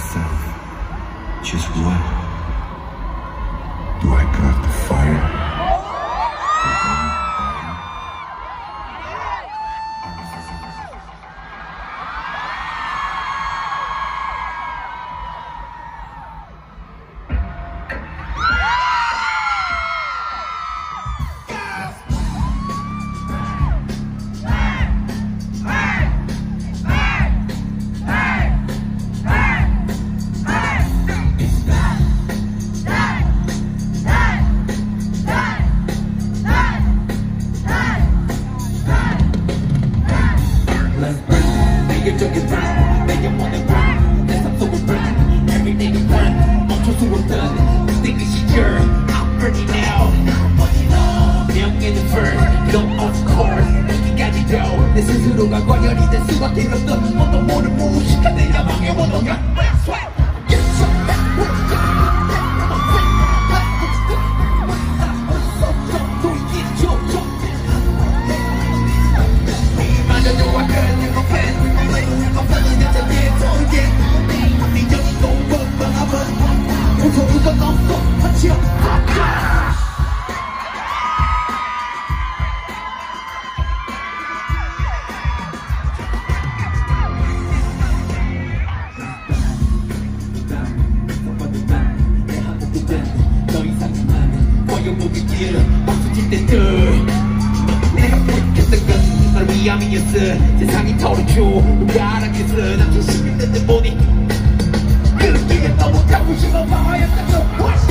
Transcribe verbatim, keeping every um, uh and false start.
myself. Just what? Do I got the fire? 내 스스로가 과열이 될 수밖에 없던 어떤 모든 무식한 내 야망의 원동력 내가 부족했던 건 널 위함이었어. 세상이 털어줘 누가 알았겠어. 남친 십육 년째 보니 그 길에 너무 가고 싶어 봐야 했던 거